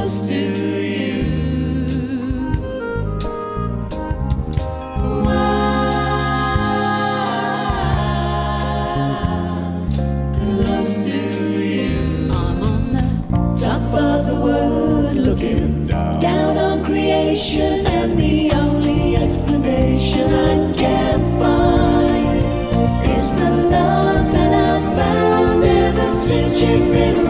close to you. Close to you. I'm on the top of the world, looking down on creation, and the only explanation I can find is the love that I've found ever since you've been